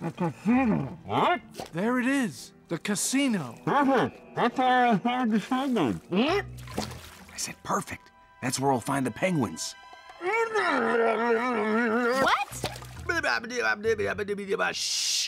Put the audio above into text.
The casino. What? There it is. The casino. Perfect. That's where I found the penguin. What? I said perfect. That's where we'll find the penguins. What? Shh.